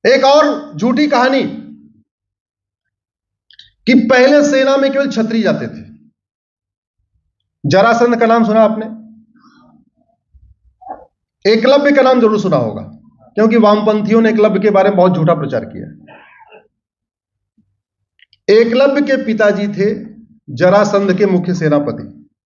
एक और झूठी कहानी कि पहले सेना में केवल क्षत्रिय जाते थे। जरासंध का नाम सुना आपने? एकलव्य का नाम जरूर सुना होगा, क्योंकि वामपंथियों ने एकलव्य के बारे में बहुत झूठा प्रचार किया। एकलव्य के पिताजी थे जरासंध के मुख्य सेनापति।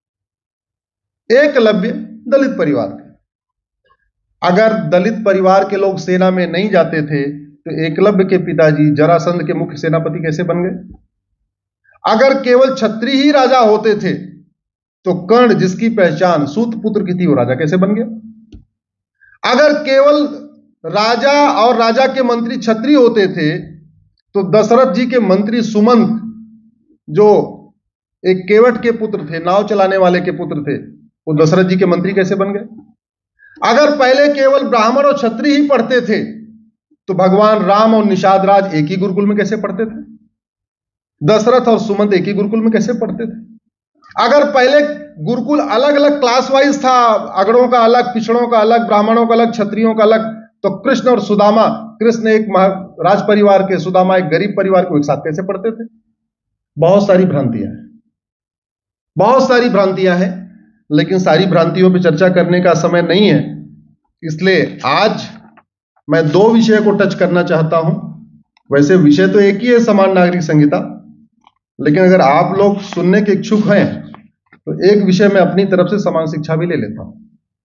एकलव्य दलित परिवार के। अगर दलित परिवार के लोग सेना में नहीं जाते थे तो एकलव्य के पिताजी जरासंध के मुख्य सेनापति कैसे बन गए? अगर केवल क्षत्रिय ही राजा होते थे तो कर्ण, जिसकी पहचान सूत पुत्र की थी, वो राजा कैसे बन गया? अगर केवल राजा और राजा के मंत्री क्षत्रिय होते थे तो दशरथ जी के मंत्री सुमंत, जो एक केवट के पुत्र थे, नाव चलाने वाले के पुत्र थे, वो दशरथ जी के मंत्री कैसे बन गए? अगर पहले केवल ब्राह्मण और क्षत्रिय ही पढ़ते थे तो भगवान राम और निषाद राज एक ही गुरुकुल में कैसे पढ़ते थे? दशरथ और सुमंत एक ही गुरुकुल में कैसे पढ़ते थे? अगर पहले गुरुकुल अलग अलग क्लास वाइज था, अगड़ों का अलग, पिछड़ों का अलग, ब्राह्मणों का अलग, क्षत्रियों का अलग, तो कृष्ण और सुदामा, कृष्ण एक राज परिवार के, सुदामा एक गरीब परिवार को एक साथ कैसे पढ़ते थे? बहुत सारी भ्रांतियां हैं, बहुत सारी भ्रांतियां हैं, लेकिन सारी भ्रांतियों पर चर्चा करने का समय नहीं है। इसलिए आज मैं दो विषय को टच करना चाहता हूं। वैसे विषय तो एक ही है, समान नागरिक संहिता, लेकिन अगर आप लोग सुनने के इच्छुक हैं तो एक विषय मैं अपनी तरफ से समान शिक्षा भी ले लेता हूं।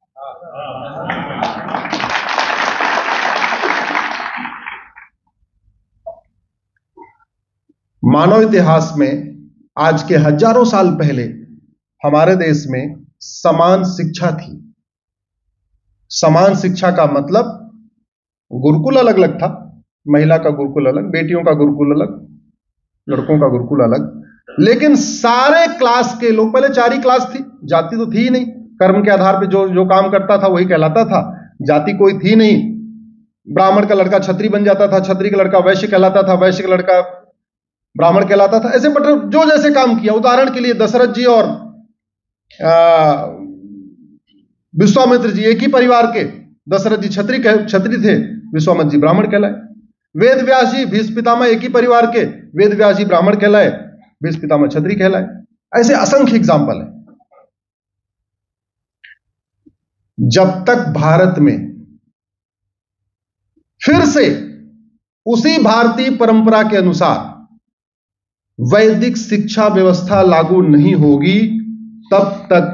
मानव इतिहास में आज के हजारों साल पहले हमारे देश में समान शिक्षा थी। समान शिक्षा का मतलब गुरुकुल अलग अलग था, महिला का गुरुकुल अलग, बेटियों का गुरुकुल अलग, लड़कों का गुरुकुल अलग, लेकिन सारे क्लास के लोग, पहले 4 ही क्लास थी, जाति तो थी ही नहीं, कर्म के आधार पे जो जो काम करता था वही कहलाता था, जाति कोई थी नहीं। ब्राह्मण का लड़का क्षत्रिय बन जाता था, क्षत्रिय का लड़का वैश्य कहलाता था, वैश्य का लड़का ब्राह्मण कहलाता था, ऐसे मतलब जो जैसे काम किया। उदाहरण के लिए दशरथ जी और विश्वामित्र जी एक ही परिवार के, दशरथ जी क्षत्रिय थे, विश्वामित्र जी ब्राह्मण कहलाए। वेद व्यास जी भीष्म पितामह एक ही परिवार के, वेद व्यास जी ब्राह्मण कहलाए, भीष्म पितामह क्षत्रिय कहलाए। ऐसे असंख्य एग्जाम्पल है। जब तक भारत में फिर से उसी भारतीय परंपरा के अनुसार वैदिक शिक्षा व्यवस्था लागू नहीं होगी, तब तक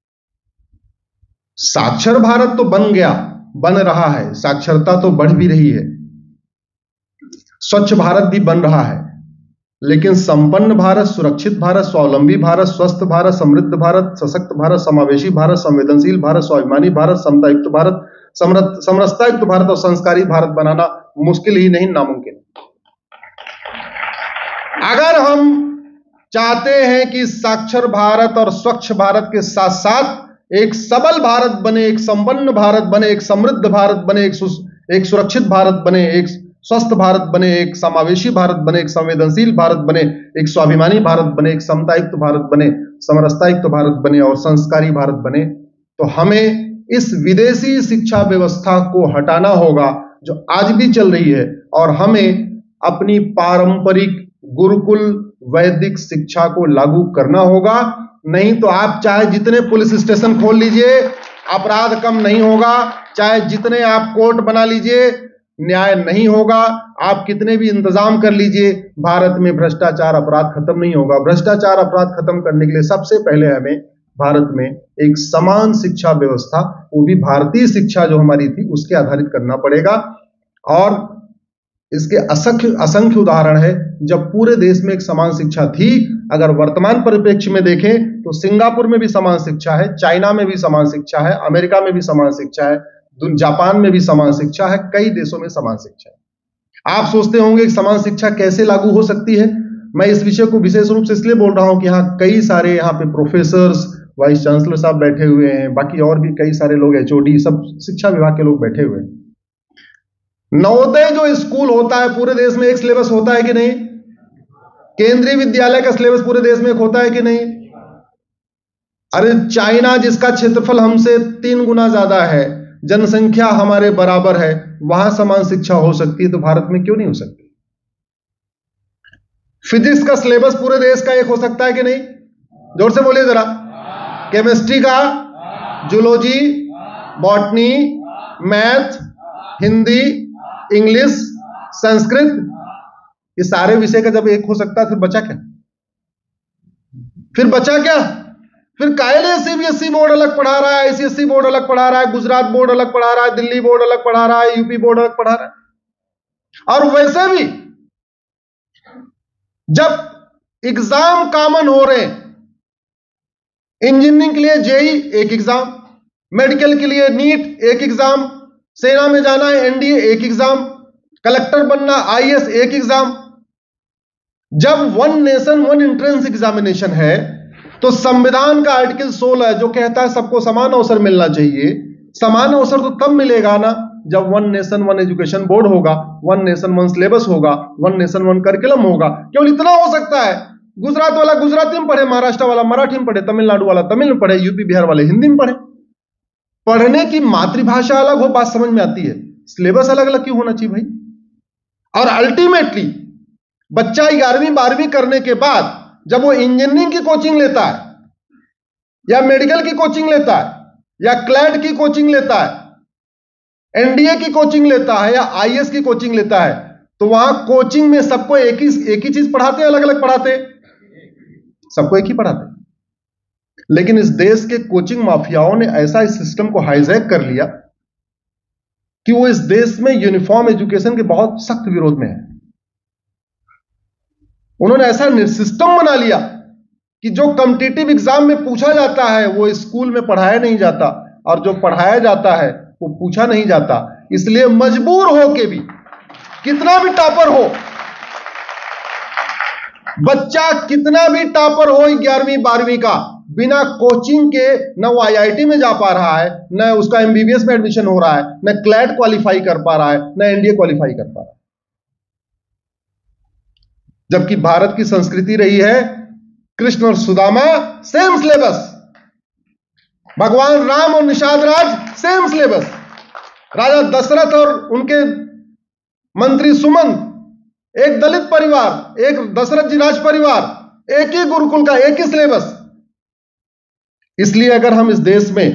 साक्षर भारत तो बन रहा है, साक्षरता तो बढ़ भी रही है, स्वच्छ भारत भी बन रहा है, लेकिन संपन्न भारत, सुरक्षित भारत, स्वावलंबी भारत, स्वस्थ भारत, समृद्ध भारत, सशक्त भारत, समावेशी भारत, संवेदनशील भारत, स्वाभिमानी भारत, समतायुक्त भारत, समरसतायुक्त भारत और संस्कारी भारत बनाना मुश्किल ही नहीं, नामुमकिन। अगर हम चाहते हैं कि साक्षर भारत और स्वच्छ भारत के साथ साथ एक सबल भारत बने, एक संपन्न भारत बने, एक समृद्ध भारत बने, एक सुरक्षित भारत बने, एक स्वस्थ भारत बने, एक समावेशी भारत बने, एक संवेदनशील भारत बने, एक स्वाभिमानी भारत बने, एक समतायुक्त भारत बने, समरसतायुक्त भारत बने और संस्कारी भारत बने, तो हमें इस विदेशी शिक्षा व्यवस्था को हटाना होगा जो आज भी चल रही है, और हमें अपनी पारंपरिक गुरुकुल वैदिक शिक्षा को लागू करना होगा। नहीं तो आप चाहे जितने पुलिस स्टेशन खोल लीजिए, अपराध कम नहीं होगा, चाहे जितने आप कोर्ट बना लीजिए, न्याय नहीं होगा, आप कितने भी इंतजाम कर लीजिए, भारत में भ्रष्टाचार अपराध खत्म नहीं होगा। भ्रष्टाचार अपराध खत्म करने के लिए सबसे पहले हमें भारत में एक समान शिक्षा व्यवस्था, वो भी भारतीय शिक्षा जो हमारी थी उसके आधारित करना पड़ेगा। और इसके असंख्य उदाहरण है जब पूरे देश में एक समान शिक्षा थी। अगर वर्तमान परिप्रेक्ष्य में देखें तो सिंगापुर में भी समान शिक्षा है, चाइना में भी समान शिक्षा है, अमेरिका में भी समान शिक्षा है, जापान में भी समान शिक्षा है, कई देशों में समान शिक्षा है। आप सोचते होंगे कि समान शिक्षा कैसे लागू हो सकती है। मैं इस विषय को विशेष रूप से इसलिए बोल रहा हूं कि यहाँ कई सारे यहाँ पे प्रोफेसर्स, वाइस चांसलर साहब बैठे हुए हैं, बाकी और भी कई सारे लोग, HOD, सब शिक्षा विभाग के लोग बैठे हुए हैं। नवोदय जो स्कूल होता है पूरे देश में एक सिलेबस होता है कि नहीं? केंद्रीय विद्यालय का सिलेबस पूरे देश में एक होता है कि नहीं? अरे चाइना जिसका क्षेत्रफल हमसे 3 गुना ज्यादा है, जनसंख्या हमारे बराबर है, वहां समान शिक्षा हो सकती है, तो भारत में क्यों नहीं हो सकती? फिजिक्स का सिलेबस पूरे देश का एक हो सकता है कि नहीं? जोर से बोलिए जरा। केमिस्ट्री का, zoology, botany, math, Hindi, English, Sanskrit, ये सारे विषय का जब एक हो सकता है, फिर बचा क्या? फिर कायले सीबीएसई बोर्ड अलग पढ़ा रहा है, आईसीएसई बोर्ड अलग पढ़ा रहा है, गुजरात बोर्ड अलग पढ़ा रहा है, दिल्ली बोर्ड अलग पढ़ा रहा है, यूपी बोर्ड अलग पढ़ा रहा है। और वैसे भी जब एग्जाम कॉमन हो रहे हैं, इंजीनियरिंग के लिए जेई एक एग्जाम, मेडिकल के लिए नीट एक एग्जाम, सेना में जाना है एनडीए एक एग्जाम, कलेक्टर बनना आईएएस एक एग्जाम। जब one nation one entrance examination है, तो संविधान का आर्टिकल 16 जो कहता है सबको समान अवसर मिलना चाहिए, समान अवसर तो तब मिलेगा ना जब one nation one education board होगा, वन नेशन वन सिलेबस होगा, वन नेशन वन करिकुलम होगा। केवल इतना हो सकता है, गुजरात वाला गुजराती में पढ़े, महाराष्ट्र वाला मराठी में पढ़े, तमिलनाडु वाला तमिल में पढ़े, यूपी बिहार वाले हिंदी में पढ़े। पढ़ने की मातृभाषा अलग हो, बात समझ में आती है, सिलेबस अलग अलग क्यों होना चाहिए भाई? और अल्टीमेटली बच्चा 11वीं 12वीं करने के बाद जब वो इंजीनियरिंग की कोचिंग लेता है, या मेडिकल की कोचिंग लेता है, या क्लैट की कोचिंग लेता है, एनडीए की कोचिंग लेता है, या आईएएस की कोचिंग लेता है, तो वहां कोचिंग में सबको एक ही चीज पढ़ाते हैं, अलग अलग पढ़ाते हैं? सबको एक ही पढ़ाते हैं। लेकिन इस देश के कोचिंग माफियाओं ने ऐसा इस सिस्टम को हाईजैक कर लिया कि वो इस देश में यूनिफॉर्म एजुकेशन के बहुत सख्त विरोध में है। उन्होंने ऐसा सिस्टम बना लिया कि जो कॉम्पिटिटिव एग्जाम में पूछा जाता है वो स्कूल में पढ़ाया नहीं जाता, और जो पढ़ाया जाता है वो पूछा नहीं जाता। इसलिए मजबूर हो के भी, कितना भी टॉपर हो बच्चा, कितना भी टॉपर हो 11वीं 12वीं का, बिना कोचिंग के न वो आईआईटी में जा पा रहा है, न उसका एमबीबीएस में एडमिशन हो रहा है, न क्लैट क्वालिफाई कर पा रहा है, न एनडीए क्वालिफाई कर पा रहा है। जबकि भारत की संस्कृति रही है कृष्ण और सुदामा सेम सिलेबस, भगवान राम और निषाद राज सेम सिलेबस, राजा दशरथ और उनके मंत्री सुमंत, एक दलित परिवार, एक दशरथ जी राज परिवार, एक ही गुरुकुल का एक ही सिलेबस। इसलिए अगर हम इस देश में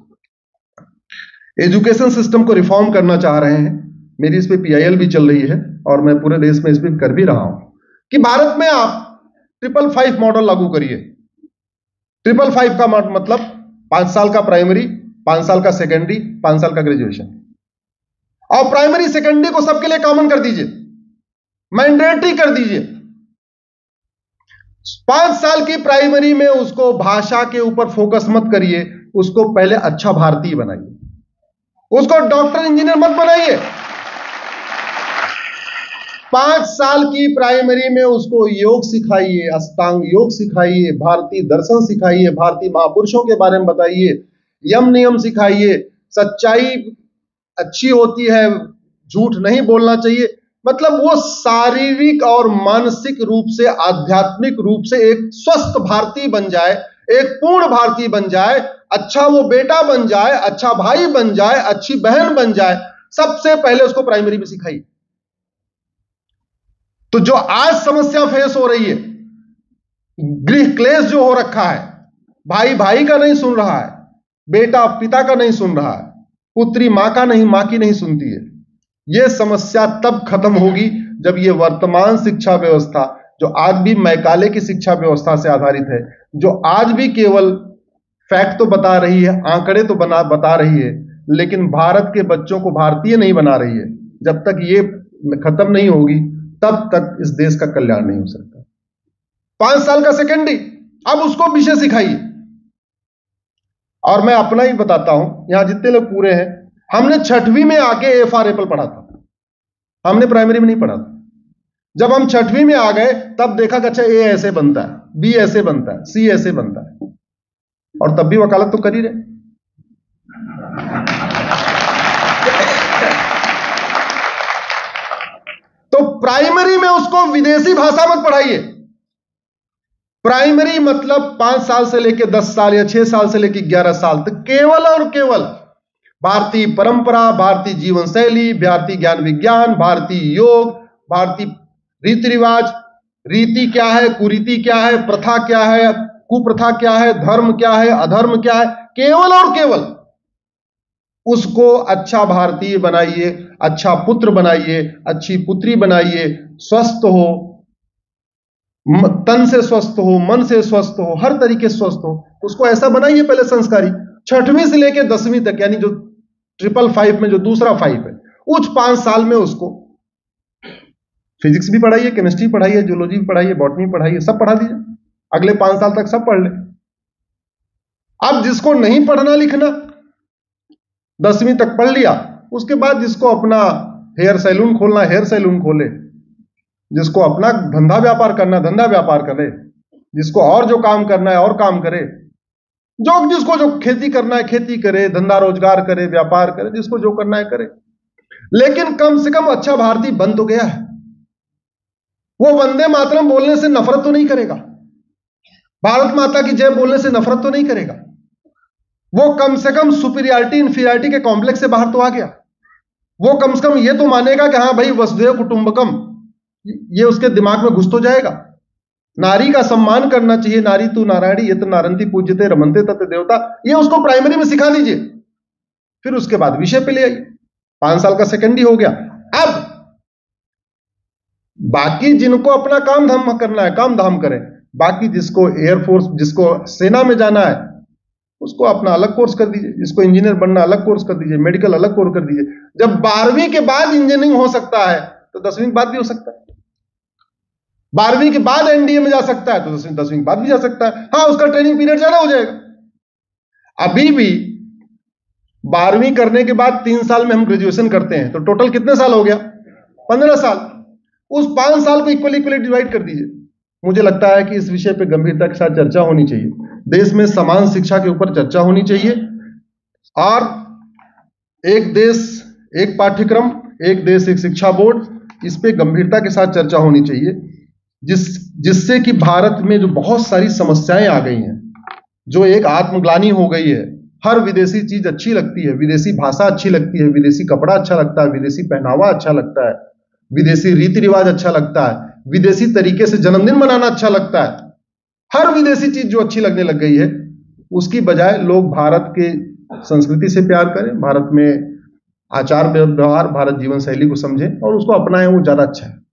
एजुकेशन सिस्टम को रिफॉर्म करना चाह रहे हैं, मेरी इस पे पीआईएल भी चल रही है और मैं पूरे देश में इस पे कर भी रहा हूं कि भारत में आप 555 मॉडल लागू करिए। 555 का मतलब 5 साल का प्राइमरी, 5 साल का सेकेंडरी, 5 साल का ग्रेजुएशन, और प्राइमरी सेकेंडरी को सबके लिए कॉमन कर दीजिए, मैंडेटरी कर दीजिए। 5 साल की प्राइमरी में उसको भाषा के ऊपर फोकस मत करिए, उसको पहले अच्छा भारतीय बनाइए, उसको डॉक्टर इंजीनियर मत बनाइए। 5 साल की प्राइमरी में उसको योग सिखाइए, अष्टांग योग सिखाइए, भारतीय दर्शन सिखाइए, भारतीय महापुरुषों के बारे में बताइए, यम नियम सिखाइए, सच्चाई अच्छी होती है, झूठ नहीं बोलना चाहिए। मतलब वो शारीरिक और मानसिक रूप से, आध्यात्मिक रूप से एक स्वस्थ भारतीय बन जाए, एक पूर्ण भारतीय बन जाए, अच्छा वो बेटा बन जाए, अच्छा भाई बन जाए, अच्छी बहन बन जाए। सबसे पहले उसको प्राइमरी में सिखाइए। तो जो आज समस्या फेस हो रही है, गृह क्लेश जो हो रखा है, भाई भाई का नहीं सुन रहा है, बेटा पिता का नहीं सुन रहा है, पुत्री मां का नहीं, मां की नहीं सुनती है, यह समस्या तब खत्म होगी जब यह वर्तमान शिक्षा व्यवस्था, जो आज भी मैकाले की शिक्षा व्यवस्था से आधारित है, जो आज भी केवल फैक्ट तो बता रही है, आंकड़े तो बता रही है, लेकिन भारत के बच्चों को भारतीय नहीं बना रही है, जब तक ये खत्म नहीं होगी तब तक इस देश का कल्याण नहीं हो सकता। 5 साल का सेकेंडरी, अब उसको विषय सिखाइए। और मैं अपना ही बताता हूं, यहां जितने लोग पूरे हैं, हमने 6वीं में आके एफआर एपल पढ़ा था, हमने प्राइमरी में नहीं पढ़ा था। जब हम 6वीं में आ गए तब देखा कि अच्छा ए ऐसे बनता है, बी ऐसे बनता है, सी ऐसे बनता है, और तब भी वकालत तो कर ही रहे। तो प्राइमरी में उसको विदेशी भाषा मत पढ़ाइए। प्राइमरी मतलब 5 साल से लेकर 10 साल या 6 साल से लेकर 11 साल तक केवल और केवल भारतीय परंपरा, भारतीय जीवन शैली, भारतीय ज्ञान विज्ञान, भारतीय योग, भारतीय रीति रिवाज, रीति क्या है, कुरीति क्या है, प्रथा क्या है, कुप्रथा क्या है, धर्म क्या है, अधर्म क्या है, केवल और केवल उसको अच्छा भारतीय बनाइए, अच्छा पुत्र बनाइए, अच्छी पुत्री बनाइए, स्वस्थ हो, तन से स्वस्थ हो, मन से स्वस्थ हो, हर तरीके से स्वस्थ हो, उसको ऐसा बनाइए पहले संस्कारी। 6वीं से लेकर 10वीं तक, यानी जो 555 में जो दूसरा 5 है, उच्च 5 साल में उसको फिजिक्स भी पढ़ाइए, केमिस्ट्री पढ़ाइए, जूलॉजी भी पढ़ाइए, बॉटनी पढ़ाइए, सब पढ़ा दीजिए, अगले 5 साल तक सब पढ़ ले। अब जिसको नहीं पढ़ना लिखना, 10वीं तक पढ़ लिया, उसके बाद जिसको अपना हेयर सैलून खोलना, हेयर सैलून खोले, जिसको अपना धंधा व्यापार करना, धंधा व्यापार करे, जिसको और जो काम करना है और काम करे, जिसको जो खेती करना है खेती करे, धंधा रोजगार करे, व्यापार करे, जिसको जो करना है करे। लेकिन कम से कम अच्छा भारतीय बन तो गया है। वो वंदे मातरम बोलने से नफरत तो नहीं करेगा, भारत माता की जय बोलने से नफरत तो नहीं करेगा, वो कम से कम सुपीरियरिटी इंफीरियरिटी के कॉम्प्लेक्स से बाहर तो आ गया। वो कम से कम ये तो मानेगा कि हां भाई वसुधैव कुटुंबकम, ये उसके दिमाग में घुस तो जाएगा। नारी का सम्मान करना चाहिए, नारी तू नारायणी ये तो नारंती पूज्यते रमनते तत् देवता, ये उसको प्राइमरी में सिखा दीजिए, फिर उसके बाद विषय पे ले आइए। 5 साल का सेकेंडरी हो गया। अब बाकी जिनको अपना काम धाम करना है काम धाम करें, बाकी जिसको एयरफोर्स, जिसको सेना में जाना है, उसको अपना अलग कोर्स कर दीजिए, जिसको इंजीनियर बनना अलग कोर्स कर दीजिए, मेडिकल अलग कोर्स कर दीजिए। जब 12वीं के बाद इंजीनियरिंग हो सकता है तो 10वीं के बाद भी हो सकता है, 12वीं के बाद एनडीए में जा सकता है तो 10वीं के बाद भी जा सकता है। हाँ, उसका ट्रेनिंग पीरियड ज्यादा हो जाएगा। अभी भी 12वीं करने के बाद 3 साल में हम ग्रेजुएशन करते हैं, तो टोटल कितने साल हो गया? 15 साल। उस 5 साल को इक्वली डिवाइड कर दीजिए। मुझे लगता है कि इस विषय पे गंभीरता के साथ चर्चा होनी चाहिए। देश में समान शिक्षा के ऊपर चर्चा होनी चाहिए, और एक देश एक पाठ्यक्रम, एक देश एक शिक्षा बोर्ड, इस पे गंभीरता के साथ चर्चा होनी चाहिए, जिससे कि भारत में जो बहुत सारी समस्याएं आ गई हैं, जो एक आत्मग्लानि हो गई है, हर विदेशी चीज अच्छी लगती है, विदेशी भाषा अच्छी लगती है, विदेशी कपड़ा अच्छा लगता है, विदेशी पहनावा अच्छा लगता है, विदेशी रीति रिवाज अच्छा लगता है, विदेशी तरीके से जन्मदिन मनाना अच्छा लगता है, हर विदेशी चीज जो अच्छी लगने लग गई है, उसकी बजाय लोग भारत के संस्कृति से प्यार करें, भारत में आचार व्यवहार, भारत जीवन शैली को समझें और उसको अपनाएं, वो ज्यादा अच्छा है।